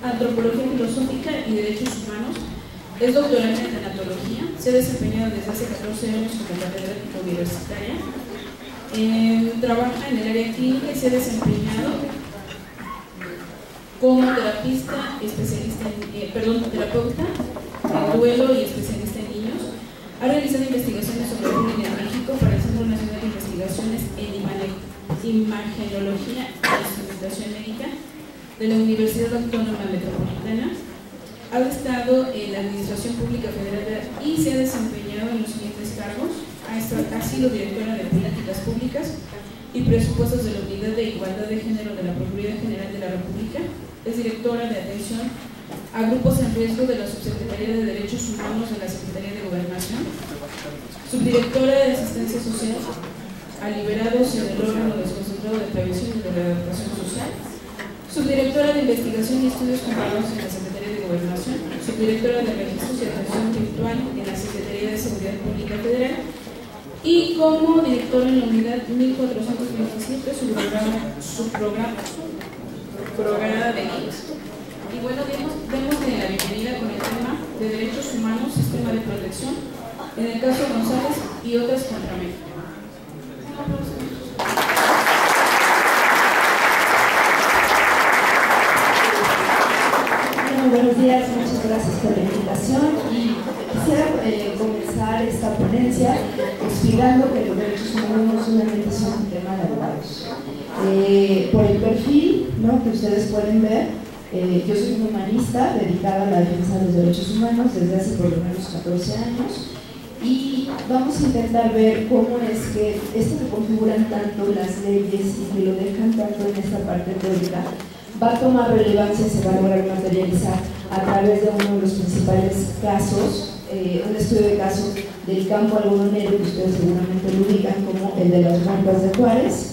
Antropología Filosófica y Derechos Humanos. Es doctorante en tanatología. Se ha desempeñado desde hace 14 años como catedrática universitaria. Trabaja en el área clínica y se ha desempeñado como terapista, especialista terapeuta en duelo y especialista en niños. Ha realizado investigaciones sobre bullying en México para el Centro Nacional de Investigaciones en Imagenología e Instrumentación Médica de la Universidad Autónoma Metropolitana. Ha estado en la Administración Pública Federal y se ha desempeñado en los siguientes cargos. Ha sido directora de Políticas Públicas y Presupuestos de la Unidad de Igualdad de Género de la Procuraduría General de la República. Es directora de atención a grupos en riesgo de la Subsecretaría de Derechos Humanos de la Secretaría de Gobernación. Subdirectora de Asistencia Social a Liberados y del órgano desconcentrado de Prevención y de Readaptación Social. Subdirectora de Investigación y Estudios Comparados en la Secretaría de Gobernación. Subdirectora de Registros y Atención Virtual en la Secretaría de Seguridad Pública Federal. Y como directora en la unidad 1427, su programa de guías. Y bueno, demos la bienvenida con el tema de derechos humanos, sistema de protección, en el caso González y otras contra México. Bueno, buenos días, muchas gracias por la invitación y quisiera comenzar esta ponencia explicando que los derechos humanos no solamente son un tema de abogados. Por el perfil, ¿no?, que ustedes pueden ver, yo soy una humanista dedicada a la defensa de los derechos humanos desde hace por lo menos 14 años y vamos a intentar ver cómo es que esto que configuran tanto las leyes y que lo dejan tanto en esta parte teórica va a tomar relevancia y se va a lograr materializar a través de uno de los principales casos, un estudio de caso del campo algodonero que ustedes seguramente lo ubican como el de las rampas de Juárez.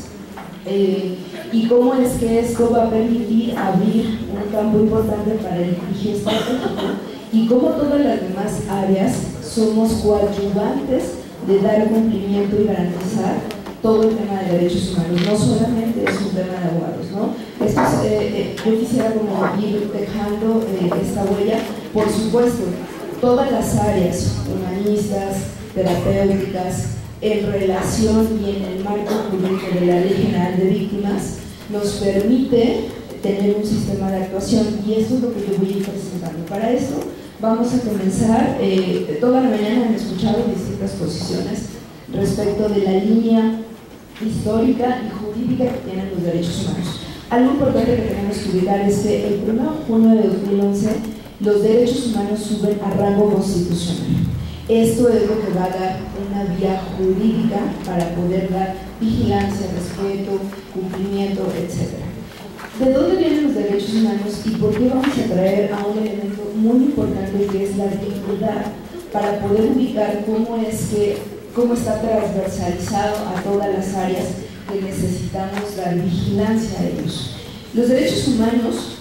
Y cómo es que esto va a permitir abrir un campo importante para el litigio estratégico y cómo todas las demás áreas somos coadyuvantes de dar cumplimiento y garantizar todo el tema de derechos humanos, no solamente es un tema de abogados, ¿no? Esto es, yo quisiera como ir dejando esta huella, por supuesto, todas las áreas humanistas, terapéuticas, en relación y en el marco jurídico de la Ley General de Víctimas nos permite tener un sistema de actuación y eso es lo que yo voy a ir presentando. Para esto vamos a comenzar, toda la mañana han escuchado distintas posiciones respecto de la línea histórica y jurídica que tienen los derechos humanos. Algo importante que tenemos que ubicar es que el 1 de junio de 2011 los derechos humanos suben a rango constitucional. Esto es lo que va a dar una vía jurídica para poder dar vigilancia, respeto, cumplimiento, etc. ¿De dónde vienen los derechos humanos y por qué vamos a traer a un elemento muy importante que es la dignidad para poder ubicar cómo está transversalizado a todas las áreas que necesitamos dar vigilancia a ellos? Los derechos humanos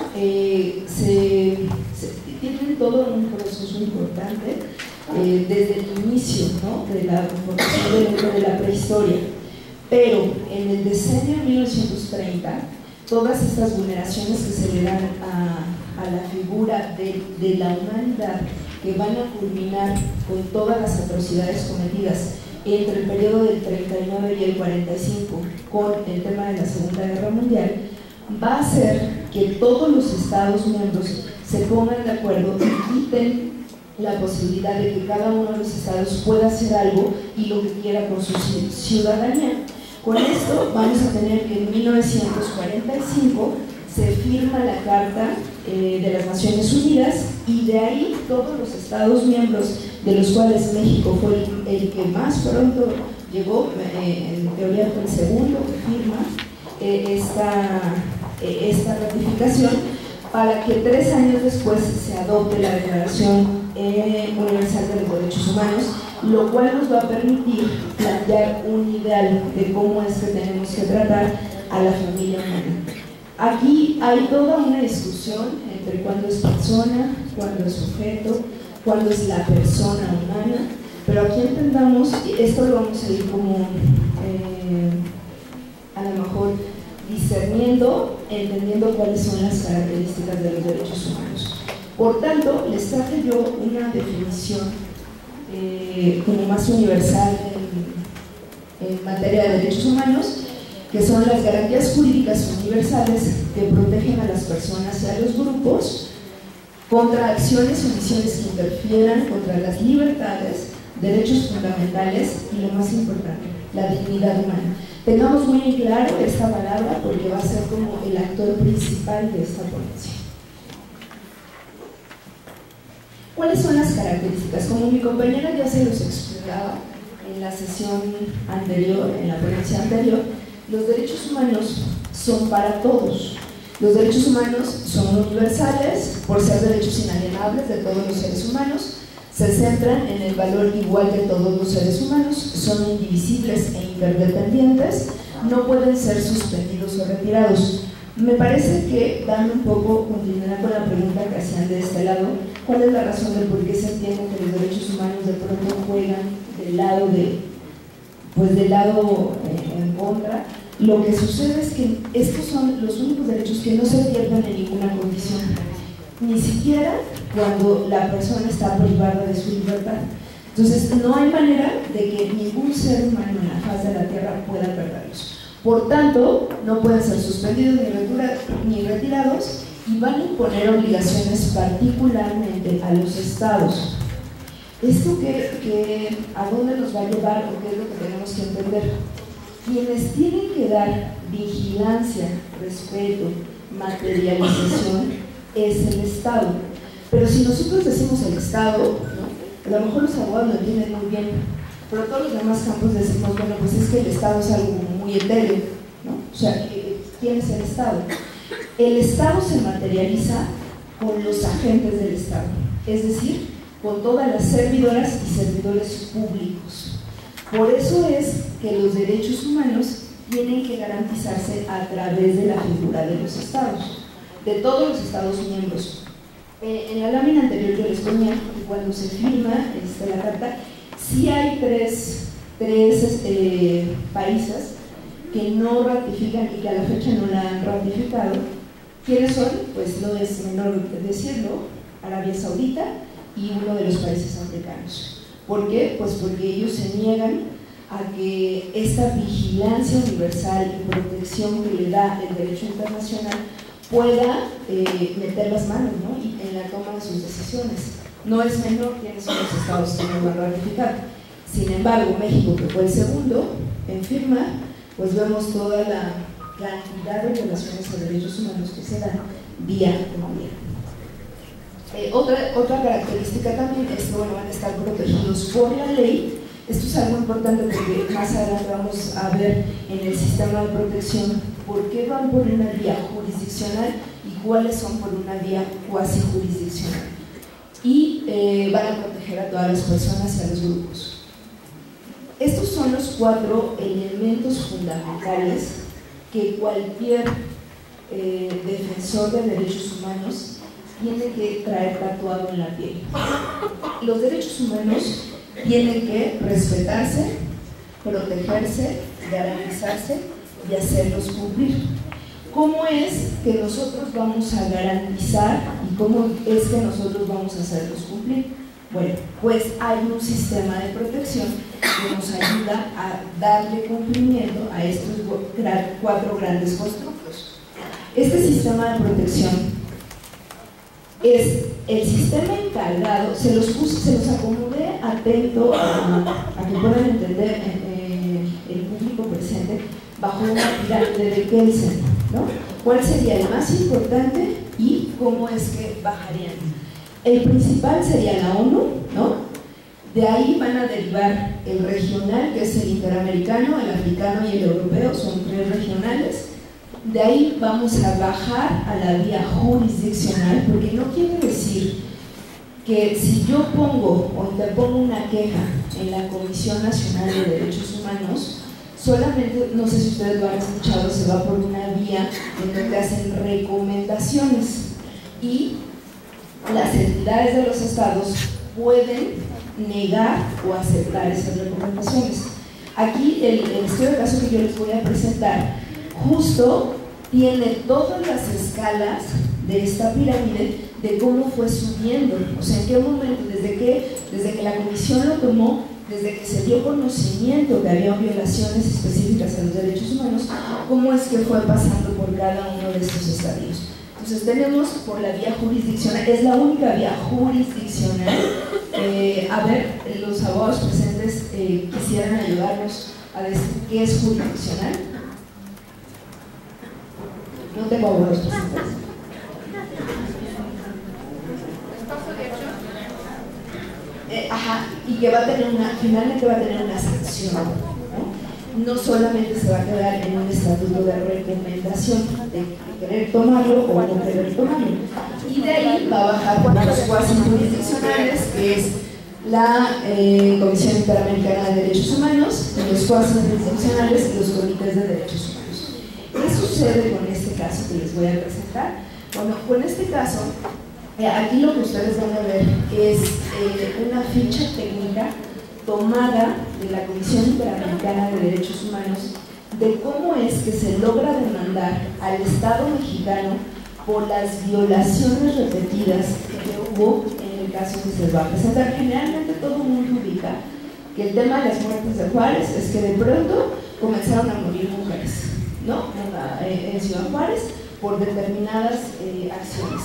tienen todo un proceso importante desde el inicio, ¿no?, de la formación de la prehistoria, pero en el decenio de 1930 todas estas vulneraciones que se le dan a la figura de la humanidad, que van a culminar con todas las atrocidades cometidas entre el periodo del 39 y el 45 con el tema de la Segunda Guerra Mundial, va a hacer que todos los Estados miembros se pongan de acuerdo y quiten la posibilidad de que cada uno de los estados pueda hacer algo y lo que quiera con su ciudadanía. Con esto vamos a tener que en 1945 se firma la Carta de las Naciones Unidas y de ahí todos los estados miembros, de los cuales México fue el que más pronto llegó, en teoría fue el segundo que firma esta ratificación, para que 3 años después se adopte la Declaración Universal de los Derechos Humanos, lo cual nos va a permitir plantear un ideal de cómo es que tenemos que tratar a la familia humana. Aquí hay toda una discusión entre cuándo es persona, cuándo es sujeto, cuándo es la persona humana, pero aquí entendamos, esto lo vamos a ir como a lo mejor discerniendo, entendiendo cuáles son las características de los derechos humanos. Por tanto, les traje yo una definición como más universal en materia de derechos humanos, que son las garantías jurídicas universales que protegen a las personas y a los grupos contra acciones o omisiones que interfieran contra las libertades, derechos fundamentales y, lo más importante, la dignidad humana. Tengamos muy en claro esta palabra porque va a ser como el actor principal de esta ponencia. ¿Cuáles son las características? Como mi compañera ya se los explicaba en la sesión anterior, en la ponencia anterior, los derechos humanos son para todos. Los derechos humanos son universales por ser derechos inalienables de todos los seres humanos, se centran en el valor igual de todos los seres humanos, son indivisibles e interdependientes, no pueden ser suspendidos o retirados. Me parece que, dando un poco continuidad con la pregunta que hacían de este lado, ¿cuál es la razón de por qué se entiende que los derechos humanos de pronto juegan del lado en contra? Lo que sucede es que estos son los únicos derechos que no se pierden en ninguna condición, ni siquiera cuando la persona está privada de su libertad. Entonces, no hay manera de que ningún ser humano en la faz de la Tierra pueda perderlos. Por tanto, no pueden ser suspendidos ni retirados y van a imponer obligaciones particularmente a los estados. ¿Esto a dónde nos va a llevar o qué es lo que tenemos que entender? Quienes tienen que dar vigilancia, respeto, materialización es el Estado. Pero si nosotros decimos el Estado, ¿no? A lo mejor los abogados lo entienden muy bien, pero todos los demás campos decimos, bueno, pues es que el Estado es algo muy etéreo, ¿no? O sea, ¿quién es el Estado? El Estado se materializa con los agentes del Estado, es decir, con todas las servidoras y servidores públicos. Por eso es que los derechos humanos tienen que garantizarse a través de la figura de los estados, de todos los estados miembros. En la lámina anterior yo les ponía que cuando se firma la carta, sí hay tres países que no ratifican y que a la fecha no la han ratificado. ¿Quiénes son? Pues no es menor decirlo, Arabia Saudita y uno de los países africanos. ¿Por qué? Pues porque ellos se niegan a que esta vigilancia universal y protección que le da el derecho internacional pueda meter las manos, ¿no? Y en la toma de sus decisiones. No es menor quiénes son los estados que no van a ratificar. Sin embargo, México, que fue el segundo en firmar, pues vemos toda la cantidad de violaciones de derechos humanos que se dan día con día. Otra característica también es que van a estar protegidos por la ley. Esto es algo importante porque más adelante vamos a ver en el sistema de protección por qué van por una vía jurisdiccional y cuáles son por una vía cuasi jurisdiccional. Y van a proteger a todas las personas y a los grupos. Estos son los 4 elementos fundamentales que cualquier defensor de derechos humanos tiene que traer tatuado en la piel. Los derechos humanos tienen que respetarse, protegerse, garantizarse y hacerlos cumplir. ¿Cómo es que nosotros vamos a garantizar y cómo es que nosotros vamos a hacerlos cumplir? Bueno, pues hay un sistema de protección que nos ayuda a darle cumplimiento a estos 4 grandes constructos. Este sistema de protección es el sistema encargado, se los acomodé atento a que puedan entender el público presente bajo una pirámide de Kelsen, ¿no? ¿Cuál sería el más importante y cómo es que bajarían? El principal sería la ONU, ¿no? De ahí van a derivar el regional, que es el interamericano, el africano y el europeo, son 3 regionales. De ahí vamos a bajar a la vía jurisdiccional, porque no quiere decir que si yo pongo o interpongo una queja en la Comisión Nacional de Derechos Humanos, solamente, no sé si ustedes lo han escuchado, se va por una vía en donde hacen recomendaciones y las entidades de los estados pueden negar o aceptar esas recomendaciones. Aquí el estudio de caso que yo les voy a presentar justo tiene todas las escalas de esta pirámide de cómo fue subiendo, o sea, en qué momento, desde que la comisión lo tomó, desde que se dio conocimiento que había violaciones específicas a los derechos humanos, cómo es que fue pasando por cada uno de estos estadios. Entonces tenemos por la vía jurisdiccional, es la única vía jurisdiccional. A ver, los abogados presentes quisieran ayudarnos a decir qué es jurisdiccional. No tengo abogados presentes. Y que va a tener finalmente va a tener una sanción, ¿no? No solamente se va a quedar en un estatuto de recomendación de querer tomarlo o no querer tomarlo. Y de ahí va a bajar por los cuasi jurisdiccionales, que es la Comisión Interamericana de Derechos Humanos, los cuasi jurisdiccionales y los comités de derechos humanos. ¿Qué sucede con este caso que les voy a presentar? Bueno, con este caso, aquí lo que ustedes van a ver es una ficha técnica tomada de la Comisión Interamericana de Derechos Humanos de cómo es que se logra demandar al Estado mexicano por las violaciones repetidas que hubo en el caso que se les va a presentar. Generalmente todo el mundo ubica que el tema de las muertes de Juárez es que de pronto comenzaron a morir mujeres, ¿no? En Ciudad Juárez por determinadas acciones.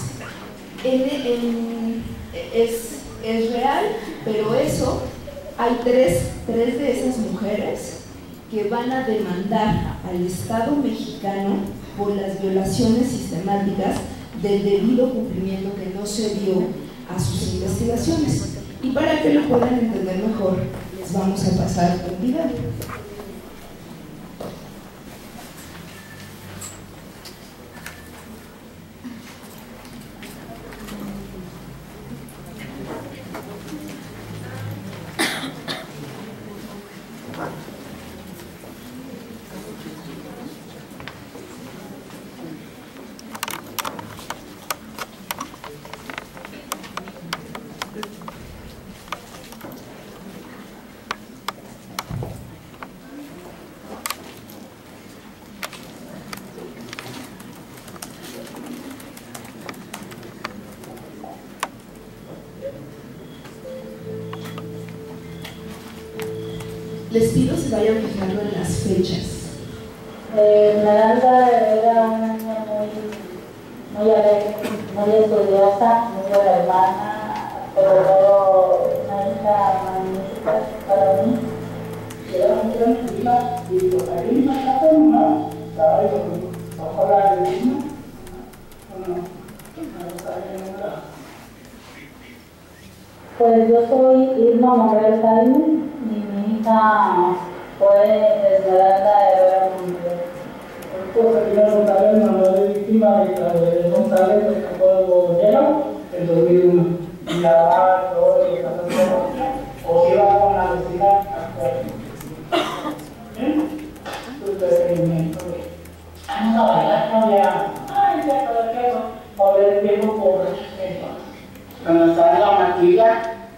Es real, pero eso, hay tres de esas mujeres que van a demandar al Estado mexicano por las violaciones sistemáticas del debido cumplimiento que no se dio a sus investigaciones. Y para que lo puedan entender mejor, les vamos a pasar un video. Les pido se vayan fijando en las fechas. Esmeralda era una niña muy alegre, muy estudiosa, muy hermana, pero luego una hija magnífica para mí. Era muy tranquila y por ahí me está una ojalá de misma. Pues yo soy Irma Monreal Jaime y mi hija fue Esmeralda Herrera Monreal. Pues aquí la González, mamá de víctima de González, que fue el gobierno en 2001. Y la va todo lo que está haciendo, o iba con la vecina actual. Su procedimiento. Vamos a bailar con ella. Ay, ya, ¿para qué no? A ver el tiempo por cuando está en la maquilla.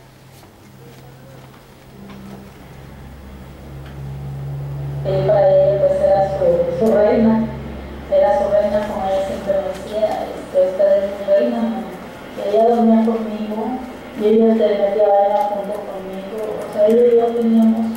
Para ella pues era su reina, como ella siempre me decía, esta es mi reina, ¿no? Ella dormía conmigo y ella se metía a ella junto conmigo, o sea, ella y yo teníamos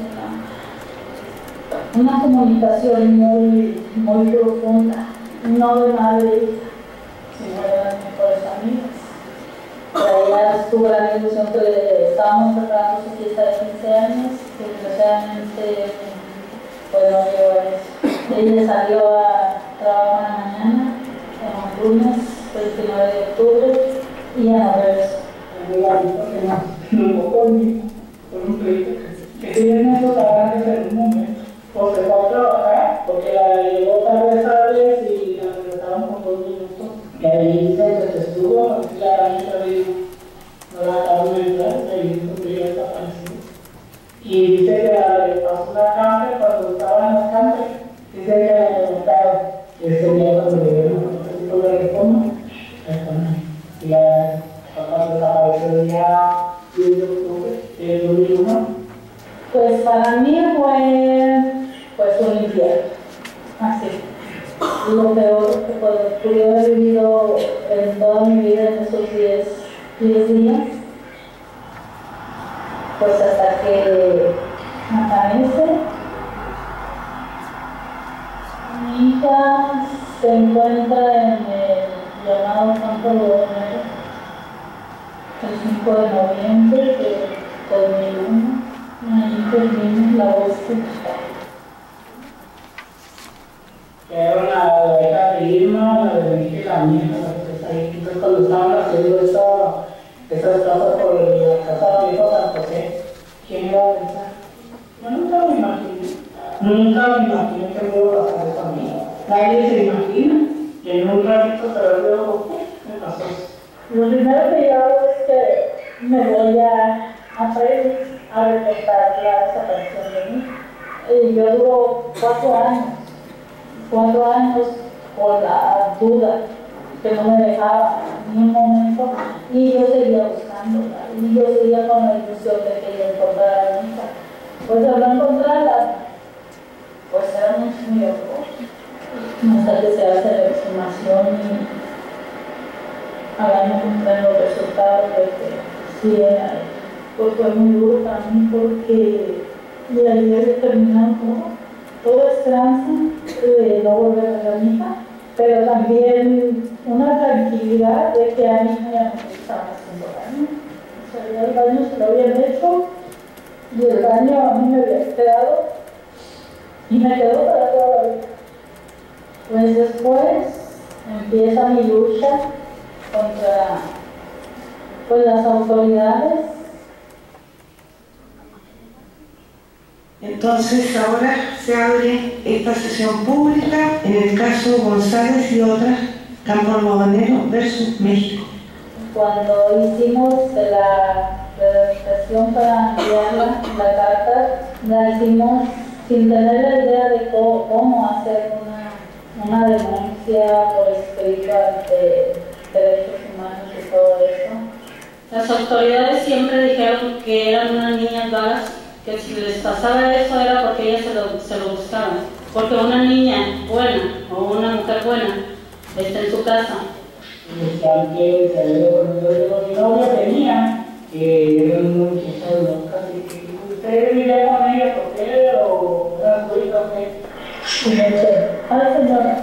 una comunicación muy profunda, no de madre e hija, sino de las mejores amigas. Para ella su gran ilusión que le estábamos preparando su fiesta de 15 años, que desgraciadamente pues no llegó a eso. Ella salió a trabajar en la mañana, el lunes 29 de octubre, y ya no regresó. No conmigo, con un pleito, que tienen esos avances en un momento. O se fue a trabajar, porque la llegó tarde y la regresaron por 2 minutos. Y ahí se estuvo, claramente dijo, no la acaban de entrar, ahí dijo que ya desapareció. Y dice que le pasó una cáncer, cuando estaba en la cáncer, dice que le preguntaron, ese día cuando le dieron un tipo de reforma, y la papá desapareció el día 10 de octubre del 2001. Pues para mí fue pues un infierno, así. lo peor que pude haber vivido en toda mi vida en esos 10 días, pues hasta que amanece, mi hija se encuentra en el llamado Campo Gobernero el 5 de noviembre de 2001, ahí termina la voz que era la hija de Irma, la de Miguel, la mía, entonces cuando estaban haciendo esas casas por la casa de Viejo San José, ¿quién iba a pensar? Yo nunca me imaginé que me iba a pasar eso a mí. Nadie se imagina que en un ratito se va a ver me pasó. Lo primero que yo hago es que me voy a Paris a reportar la desaparición de mí. Yo duro 4 años con la duda que no me dejaba ni un momento, y yo seguía buscándola, y yo seguía con la ilusión de que yo encontrara a mi hija. Pues al no encontrarla, pues era muy horror. Más tarde se hace la exhumación y al año cumplen los resultados de que sí era, pues fue muy duro para mí porque la idea de terminar toda esperanza de no volver a ver a mi hija, pero también una tranquilidad de que a mi hija ya no me estaba haciendo daño. O sea, ya el daño se lo habían hecho y el daño a mí me había quedado y me quedó para toda la vida. Pues después empieza mi lucha contra las autoridades. Entonces ahora se abre esta sesión pública en el caso González y otras, Campo Algodonero versus México. Cuando hicimos la redactación para enviarla, la carta, la hicimos sin tener la idea de cómo hacer una denuncia por escrito ante derechos humanos y todo eso. Las autoridades siempre dijeron que eran unas niñas vagas, que si les pasaba eso era porque ellas se lo buscaban, porque una niña buena o una mujer buena está en su casa. Decían que mi novia tenía que era un muchacho loca, y usted vivía con ella, ¿por qué? ¿O era su hija o qué? Y me dice, ay señora,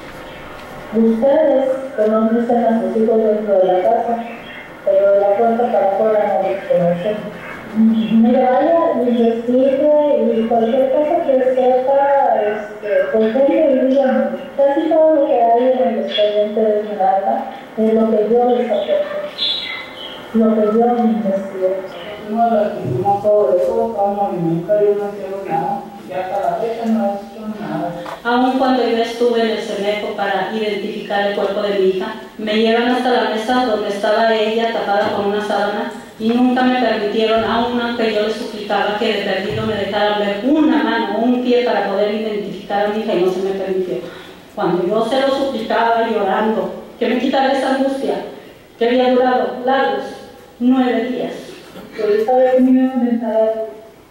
ustedes conocen a sus hijos dentro de la casa, pero de la puerta para afuera no los conocen. Mire, vaya, investigue y cualquier cosa que sepa, pues venga y díganme. Casi todo lo que hay en el expediente de Esmeralda es lo que yo les aporto, lo que yo investigué. Nosotros las hicimos todo eso, como nunca yo no hicieron nada, y hasta la fecha no he hecho nada. Aun cuando yo estuve en el CEMEFO para identificar el cuerpo de mi hija, me llevan hasta la mesa donde estaba ella tapada con una sábana y nunca me permitieron, aunque yo les suplicaba que de perdido me dejaran ver una mano o un pie para poder identificar a mi hija, y no se me permitió. Cuando yo se lo suplicaba llorando, que me quitara esa angustia, que había durado largos 9 días. Pero esta vez me iba a enfrentar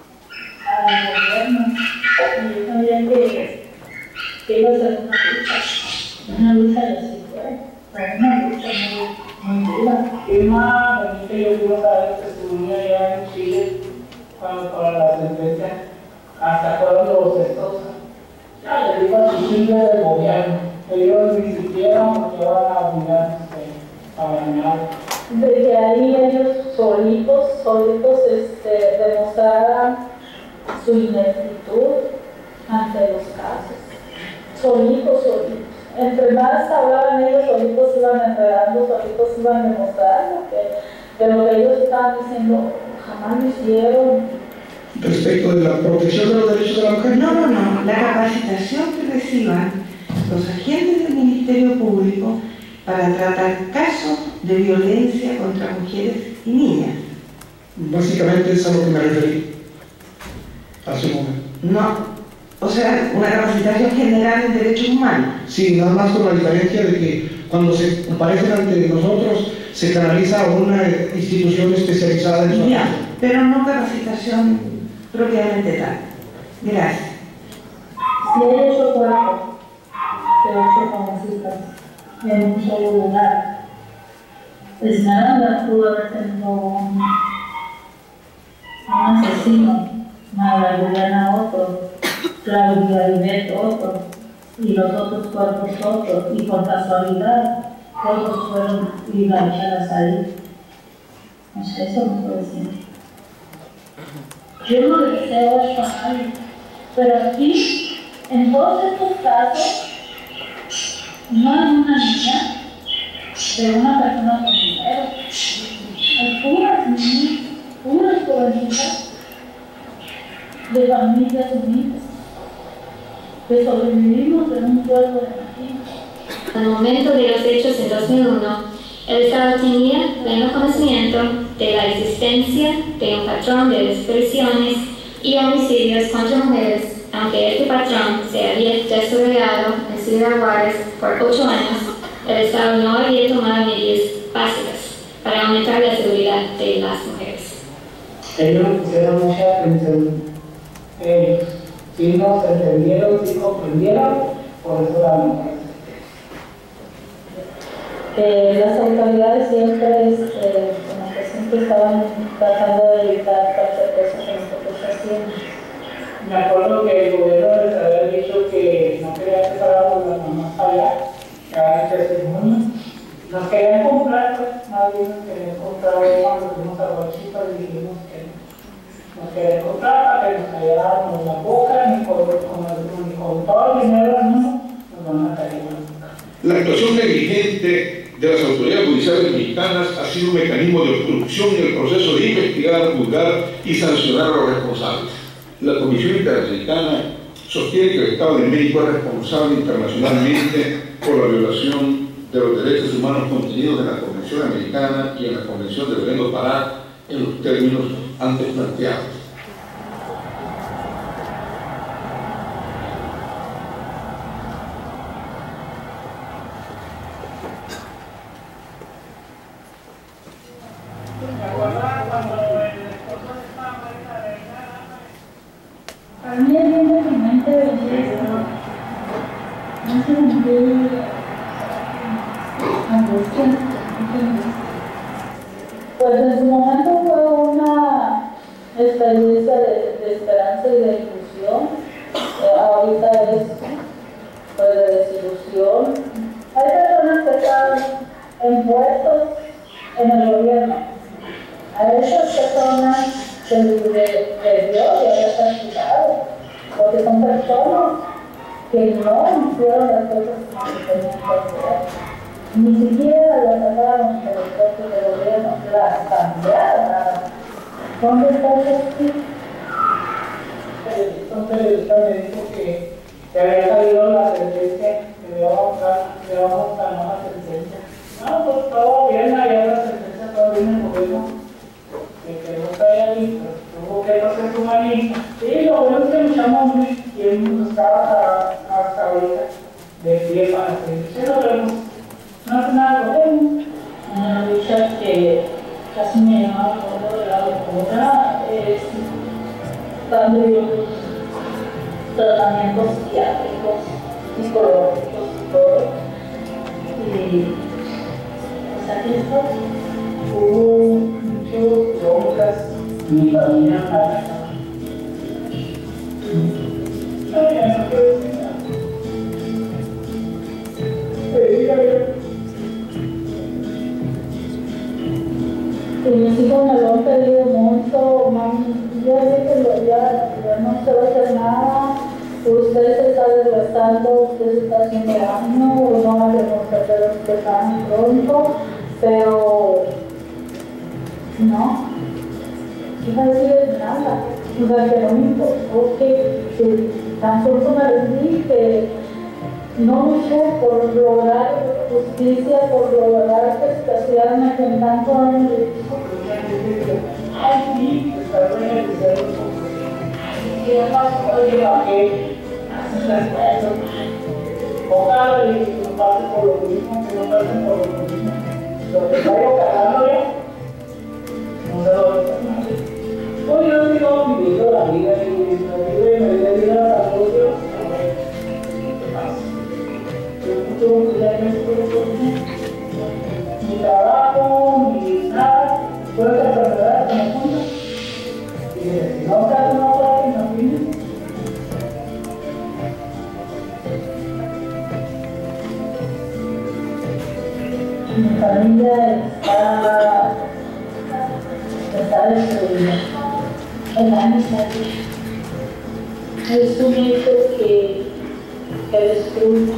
al gobierno y yo sabía que iba a ser una lucha y así fue, una lucha muy dura. ¿Qué más? Benito, yo quiero saber el testimonio allá en Chile, cuando para la sentencia, hasta cuando estos, ya le digo a su simple del gobierno, ellos ni siquiera nos llevan a bañar, a bañar. De que ahí ellos solitos demostraran su ineptitud ante los casos. Solitos. Entre más hablaban ellos, solitos iban enredando, solitos iban demostrando que lo que ellos estaban diciendo jamás lo hicieron. Respecto de la protección de los derechos de la mujer. No. La capacitación que reciban los agentes del Ministerio Público para tratar casos de violencia contra mujeres y niñas. Básicamente es a lo que me referí hace un momento. No. O sea, una capacitación general en derechos humanos. Sí, nada más con la diferencia de que cuando se comparecen ante nosotros se canaliza a una institución especializada en su Ya, asunto. pero no capacitación propiamente tal. Gracias. Si he hecho cuerpo, 8 congresistas en un solo lugar. Esmeralda pudo haber tenido un asesino, María Juliana otro, Claudia Ivette otro, y los otros cuerpos otros, y por casualidad todos fueron enganchados ahí. No sé, eso no puedo decir. Yo no le deseo esto a nadie, pero aquí, en todos estos casos, no hay una niña de una persona con dinero. Hay puras niñas, puras jovencitas de familias humildes que sobrevivimos en un pueblo de México. Al momento de los hechos en 2001, el Estado tenía pleno conocimiento de la existencia de un patrón de desapariciones y homicidios contra mujeres, aunque este patrón se había desarrollado en Ciudad Juárez por 8 años. El Estado no había tomado medidas básicas para aumentar la seguridad de las mujeres. Ellos pusieron mucha atención. Si nos entendieron, si comprendieron, por eso la mujer. Las autoridades siempre, como que siempre estaban tratando de evitar cualquier cosa que nosotros hacíamos. Me acuerdo que el gobierno les había dicho que no quería que fuéramos las mamás allá, que hagan testimonio. Nos querían comprar, pues, más bien nos querían comprar, cuando fuimos a Huachipa y dijimos que nos querían comprar para que nos callaran la boca, ni con todo el dinero del mundo, nos van a callar la boca. La actuación negligente de las autoridades judiciales mexicanas ha sido un mecanismo de obstrucción en el proceso de investigar, juzgar y sancionar a los responsables. La Comisión Interamericana sostiene que el Estado de México es responsable internacionalmente por la violación de los derechos humanos contenidos en la Convención Americana y en la Convención de Belén do Pará en los términos antes planteados. A mí me viene a mi mente esto. No sé en qué angustia. Pues en su momento fue una experiencia de esperanza y de ilusión. Ahorita es pues, de desilusión. Hay personas que están en puestos en el gobierno. A esas personas se les debió de haber castigado, porque son personas que no hicieron las cosas como se tenían que hacer. Ni siquiera las sacaron de los puestos de gobierno, las cambiaron. ¿Dónde está el justicia? Un periodista me dijo que había salido la sentencia, que le vamos a ganar la sentencia. No, pues todo bien, allá la sentencia, todo bien en el gobierno. Que no está ahí, pero tuvo que hacer su manita. Y lo bueno es que luchamos muy bien, estaba hasta ahorita de pie para hacer. Sí, lo vemos. No es nada bueno. Una lucha que casi me llamaba por otro lado. Otra es dando tratamientos psiquiátricos, psicológicos y todo. Y pues aquí estoy. Hubo muchas broncas, mi familia nada. No, ya no quiero decir nada. Y mis hijos me lo han pedido mucho, mami, ya déjenlo, ya no se va a hacer nada, usted se está desgastando, usted se está haciendo daño, no va a demostrar que tan pronto, pero no, iba a decir nada, o sea que no me importó que tan pronto me rendí que no luché por lograr justicia, por lograr que se castigaran a quien tanto daño le hizo. Ay, sí, está beneficiando. Y además, oye, ¿a qué? Haces las cosas. Ojalá y que no pase por lo mismo, que no pasen por lo mismo. Lo que traigo cagando ya, no se lo voy a hacer nadie. Pues yo sigo viviendo la vida y me dio vida a salud, Dios. ¿Qué pasa? familia está destruida en la misma vida. Es un hecho que destruye.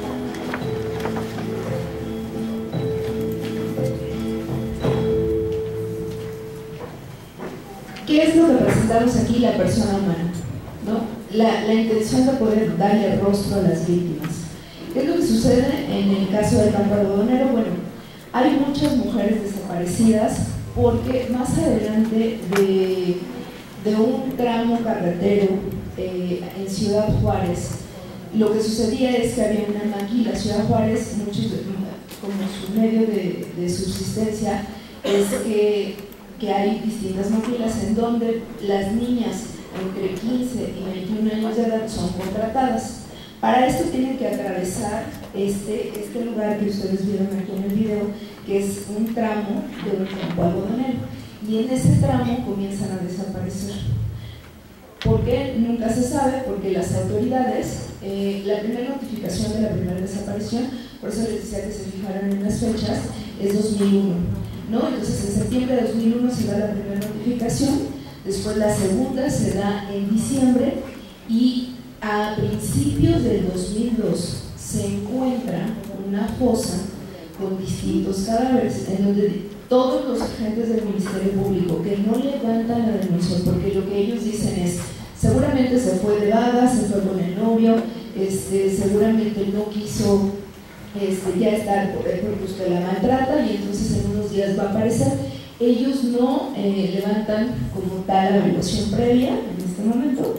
¿Qué es lo que presentamos aquí? La persona humana, ¿no? La intención de poder darle rostro a las víctimas. ¿Qué es lo que sucede en el caso del campo algodonero? Bueno, hay muchas mujeres desaparecidas porque más adelante de un tramo carretero en Ciudad Juárez, lo que sucedía es que había una maquila. Ciudad Juárez, como su medio de subsistencia, es que hay distintas maquilas en donde las niñas entre 15 y 21 años de edad son contratadas. Para esto tienen que atravesar este lugar que ustedes vieron aquí en el video, que es un tramo de un campo algodonero, y en ese tramo comienzan a desaparecer. ¿Por qué? Nunca se sabe, porque las autoridades, la primera notificación de la primera desaparición, por eso les decía que se fijaran en las fechas, es 2001, ¿no? Entonces en septiembre de 2001 se da la primera notificación, después la segunda se da en diciembre, y a principios del 2002 se encuentra una fosa con distintos cadáveres, en donde todos los agentes del Ministerio Público que no levantan la denuncia, porque lo que ellos dicen es: seguramente se fue de vaga, se fue con el novio, seguramente no quiso ya estar porque usted la maltrata y entonces en unos días va a aparecer. Ellos no levantan como tal la evaluación previa en este momento,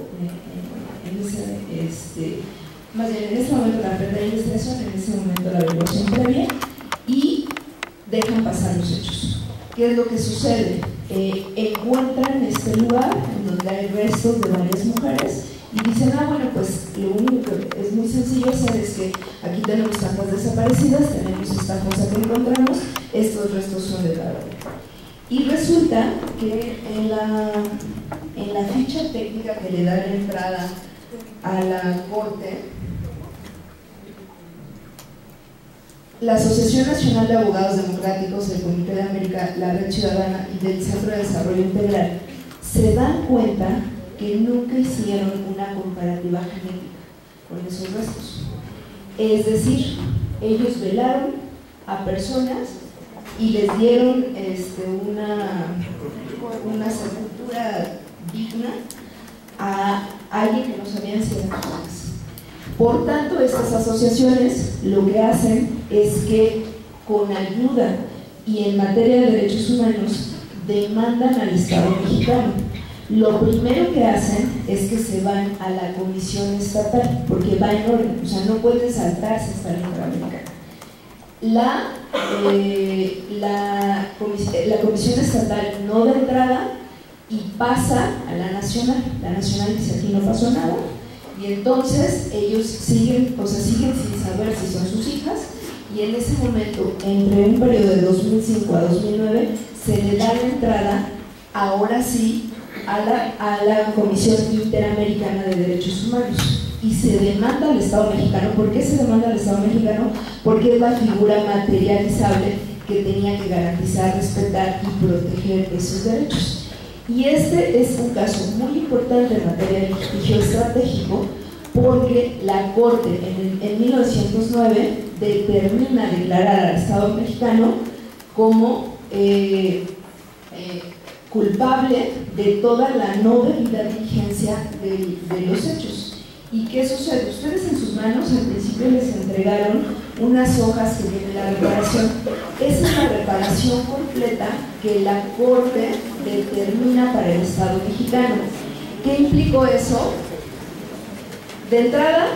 más bien en este momento la previa investigación, en ese momento la evaluación previa, y dejan pasar los hechos. ¿Qué es lo que sucede? Encuentran este lugar en donde hay restos de varias mujeres y dicen: ah, bueno, pues lo único que es muy sencillo hacer es que aquí tenemos tantas desaparecidas, tenemos esta fosa que encontramos, estos restos son de cada una. Y resulta que en la ficha técnica que le da la entrada a la corte, la Asociación Nacional de Abogados Democráticos, el Comité de América, la Red Ciudadana y del Centro de Desarrollo Integral se dan cuenta que nunca hicieron una comparativa genética con esos restos. Es decir, ellos velaron a personas y les dieron una sepultura digna a alguien que no sabían si eran personas. Por tanto, estas asociaciones lo que hacen es que, con ayuda y en materia de derechos humanos, demandan al Estado mexicano. Lo primero que hacen es que se van a la comisión estatal, porque va en orden, o sea, no pueden saltarse esta ley interamericana. La comisión estatal no da entrada y pasa a la nacional. La nacional dice: aquí no pasó nada, y entonces ellos siguen sin saber si son sus hijas, y en ese momento, entre un periodo de 2005 a 2009, se le da la entrada, ahora sí, a la Comisión Interamericana de Derechos Humanos, y se demanda al Estado mexicano. ¿Por qué se demanda al Estado mexicano? Porque es la figura materializable que tenía que garantizar, respetar y proteger esos derechos. Y este es un caso muy importante en materia de litigio estratégico, porque la Corte en 1909 determina declarar al Estado mexicano como culpable de toda la no debida diligencia de los hechos. ¿Y qué sucede? Ustedes en sus manos al principio les entregaron unas hojas que tienen la reparación. Esa es la reparación completa que la Corte determina para el Estado mexicano. ¿Qué implicó eso? De entrada,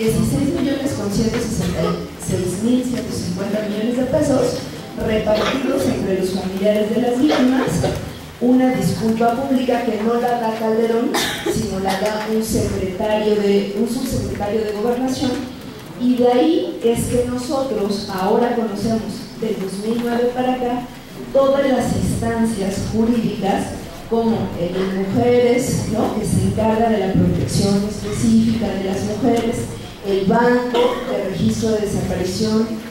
16.166.150 millones de pesos repartidos entre los familiares de las víctimas, una disculpa pública que no la da Calderón, sino la da un subsecretario de Gobernación, y de ahí es que nosotros ahora conocemos, del 2009 para acá, todas las instancias jurídicas, como el de mujeres, ¿no?, que se encarga de la protección específica de las mujeres, el Banco de Registro de Desaparición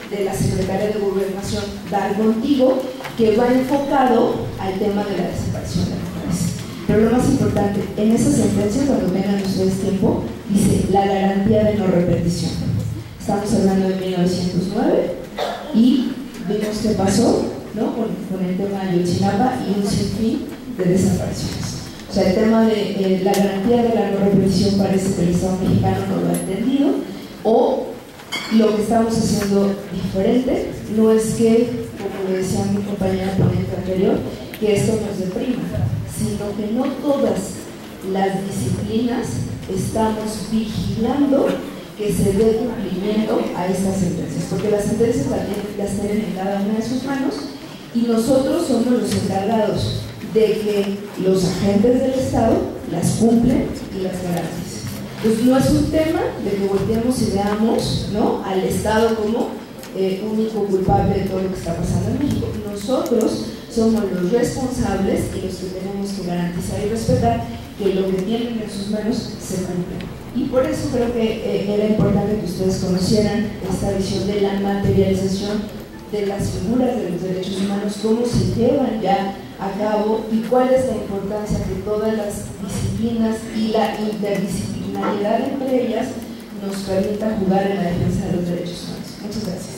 de la Secretaría de Gobernación Dar Contigo, que va enfocado al tema de la desaparición de mujeres. Pero lo más importante, en esa sentencia, cuando tengan ustedes tiempo, dice la garantía de no repetición. Estamos hablando de 1909 y vimos qué pasó, ¿no? con el tema de Ayotzinapa y un sinfín de desapariciones. O sea, el tema de la garantía de la no repetición parece que el Estado mexicano no lo ha entendido, o lo que estamos haciendo diferente no es que, como decía mi compañera ponente anterior, que esto nos deprima, sino que no todas las disciplinas estamos vigilando que se dé cumplimiento a estas sentencias, porque las sentencias las tienen en cada una de sus manos y nosotros somos los encargados de que los agentes del Estado las cumplen y las garanticen. Entonces no es un tema de que volteemos y veamos, ¿no?, al Estado como único culpable de todo lo que está pasando en México. Nosotros somos los responsables y los que tenemos que garantizar y respetar que lo que tienen en sus manos se cumple. Y por eso creo que era importante que ustedes conocieran esta visión de la materialización de las figuras de los derechos humanos, cómo se llevan ya a cabo y cuál es la importancia que todas las disciplinas y la interdisciplinaridad entre ellas nos permita jugar en la defensa de los derechos humanos. Muchas gracias.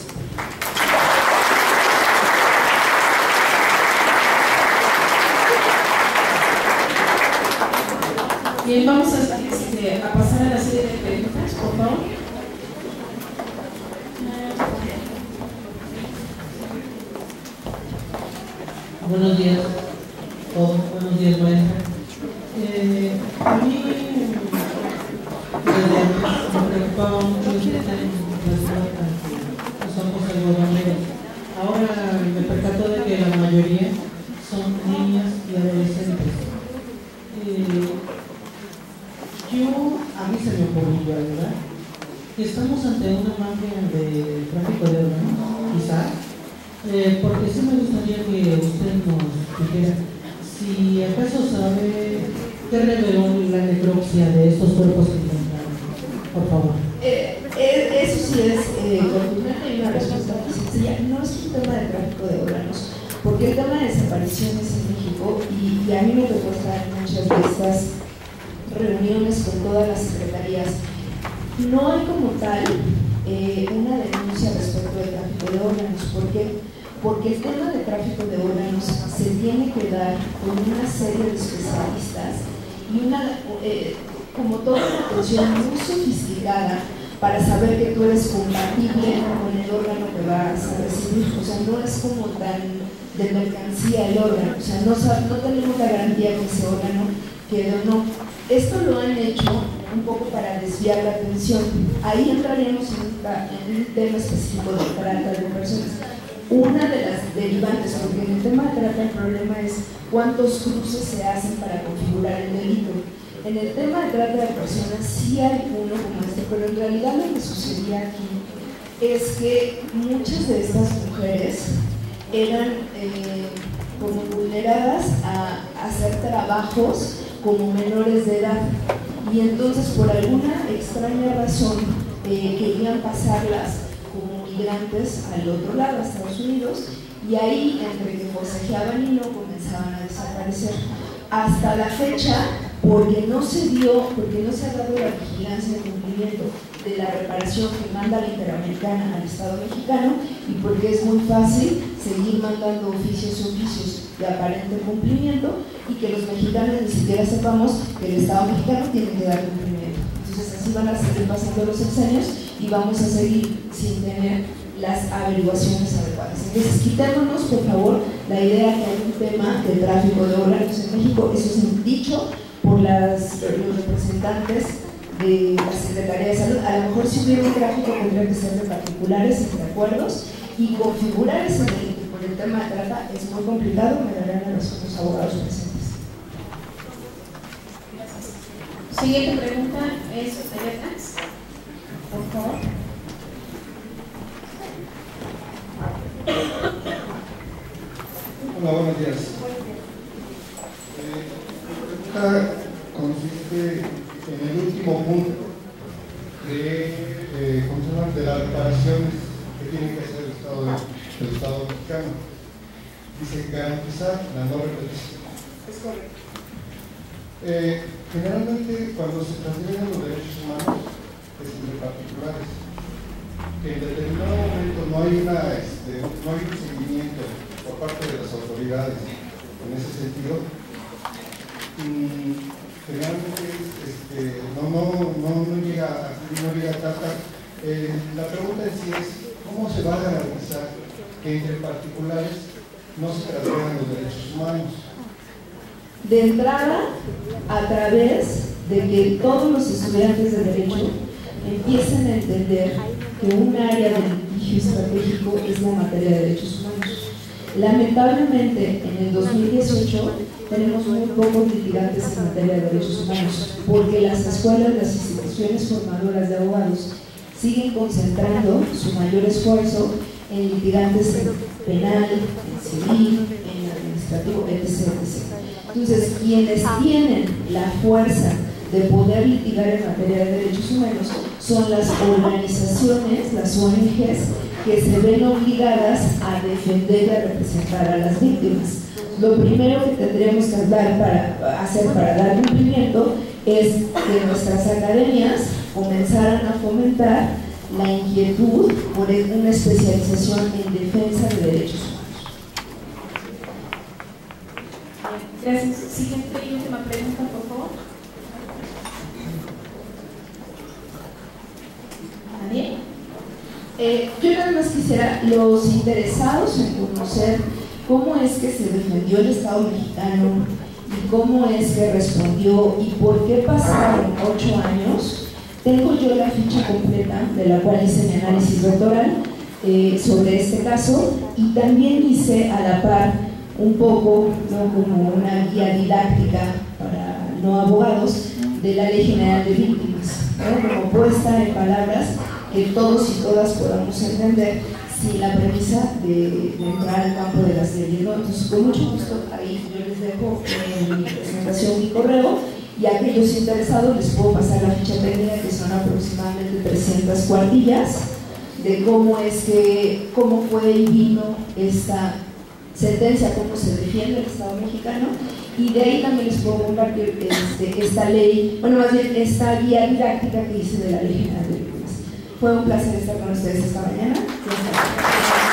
Bien, vamos a pasar a la serie de preguntas, por favor. Buenos días, buenos días, maestra. A mí me preocupaba mucho este tema de las cuotas que somos algodoneros. Ahora me percato de que la mayoría son niñas y adolescentes. A mí se me ocurrió, ¿verdad?, que estamos ante una mafia de tráfico de órganos, quizás. Porque sí me gustaría que usted nos dijera si acaso sabe qué reveló la necropsia de estos cuerpos que encontraron, por favor. Eso sí es contundente y una respuesta muy sencilla. No es un tema de tráfico de órganos, porque el tema de desapariciones en México, y a mí me tocó estar en muchas de estas reuniones con todas las secretarías, no hay como tal una denuncia respecto del tráfico de órganos. ¿Por qué? Porque el tema de tráfico de órganos se tiene que dar con una serie de especialistas y como toda una atención muy sofisticada para saber que tú eres compatible con el órgano que vas a recibir. O sea, no es como tan de mercancía el órgano, o sea, no tenemos la garantía que ese órgano quede o no. Esto lo han hecho un poco para desviar la atención. Ahí entraríamos en un tema específico de trata de personas. Una de las derivantes, porque en el tema de trata el problema es cuántos cruces se hacen para configurar el delito. En el tema de trata de personas sí hay uno como este, pero en realidad lo que sucedía aquí es que muchas de estas mujeres eran como vulneradas a hacer trabajos como menores de edad, y entonces por alguna extraña razón querían pasarlas como migrantes al otro lado, a Estados Unidos, y ahí entre que forcejeaban y no comenzaban a desaparecer. Hasta la fecha, porque no se ha dado la vigilancia y cumplimiento de la reparación que manda la Interamericana al Estado mexicano, y porque es muy fácil seguir mandando oficios de aparente cumplimiento y que los mexicanos ni siquiera sepamos que el Estado mexicano tiene que dar cumplimiento. Entonces así van a seguir pasando los sexenios y vamos a seguir sin tener las averiguaciones adecuadas. Entonces quitémonos, por favor, la idea que hay un tema de tráfico de órganos en México. Eso es dicho por los representantes de la Secretaría de Salud. A lo mejor si hubiera un tráfico tendría que ser de particulares, entre acuerdos, y configurar ese delito por el tema de trata es muy complicado. Me darán a los abogados presentes. Siguiente pregunta es allá atrás, por favor. Hola, buenos días. Mi pregunta consiste en el último punto de las reparaciones que tienen que hacer del Estado mexicano. Dice garantizar la no repetición. Es correcto. Generalmente cuando se transfieren los derechos humanos es entre particulares, que en determinado momento no hay un seguimiento por parte de las autoridades en ese sentido, y generalmente no llega a tratar. La pregunta en sí es, ¿cómo se va a garantizar que entre particulares no se transfieran los derechos humanos? De entrada, a través de que todos los estudiantes de Derecho empiecen a entender que un área de litigio estratégico es la materia de derechos humanos. Lamentablemente, en el 2018 tenemos muy pocos litigantes en materia de derechos humanos, porque las escuelas, las instituciones formadoras de abogados siguen concentrando su mayor esfuerzo en litigantes en penal, en civil, en administrativo, etc. Entonces, quienes tienen la fuerza de poder litigar en materia de derechos humanos son las organizaciones, las ONGs, que se ven obligadas a defender y a representar a las víctimas. Lo primero que tendremos que hacer para dar cumplimiento es que nuestras academias comenzaran a fomentar la inquietud por una especialización en defensa de derechos humanos. Gracias. Siguiente y última pregunta, por favor. ¿Nadie? Yo nada más quisiera, los interesados en conocer cómo es que se defendió el Estado mexicano y cómo es que respondió y por qué pasaron 8 años, tengo yo la ficha completa de la cual hice mi análisis doctoral sobre este caso, y también hice a la par un poco, ¿no?, como una guía didáctica para no abogados de la Ley General de Víctimas, ¿no?, como puesta en palabras que todos y todas podamos entender sin la premisa de entrar al campo de las leyes, ¿no? Entonces, con mucho gusto, ahí yo les dejo en mi presentación mi correo, y a aquellos interesados les puedo pasar la ficha técnica, que son aproximadamente 300 cuartillas, de cómo fue y vino esta sentencia, cómo se defiende el Estado mexicano, y de ahí también les puedo compartir esta ley, bueno, más bien esta guía didáctica que hice de la Ley General de Víctimas. Fue un placer estar con ustedes esta mañana.